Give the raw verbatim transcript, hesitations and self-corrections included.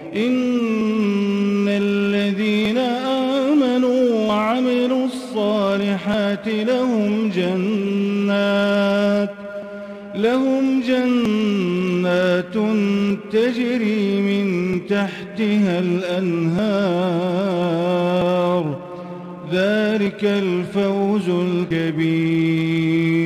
إن الذين آمنوا وعملوا الصالحات لهم جنات لهم جنات تجري من تحتها الأنهار ذلك الفوز الكبير